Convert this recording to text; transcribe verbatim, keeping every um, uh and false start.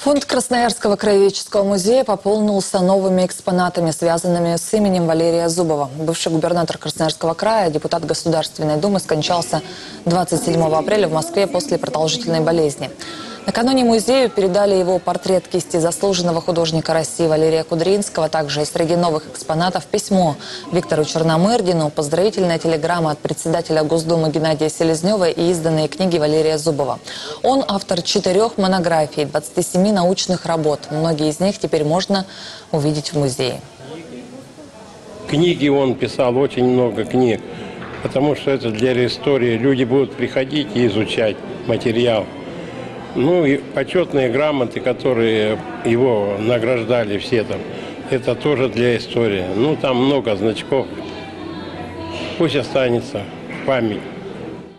Фонд Красноярского краеведческого музея пополнился новыми экспонатами, связанными с именем Валерия Зубова. Бывший губернатор Красноярского края, депутат Государственной Думы, скончался двадцать седьмого апреля в Москве после продолжительной болезни. Накануне музею передали его портрет кисти заслуженного художника России Валерия Кудринского. Также среди новых экспонатов письмо Виктору Черномырдину, поздравительная телеграмма от председателя Госдумы Геннадия Селезнева и изданные книги Валерия Зубова. Он автор четырех монографий, двадцати семи научных работ. Многие из них теперь можно увидеть в музее. Книги он писал, очень много книг, потому что это для истории. Люди будут приходить и изучать материал. Ну и почетные грамоты, которые его награждали все там, это тоже для истории. Ну там много значков. Пусть останется в память.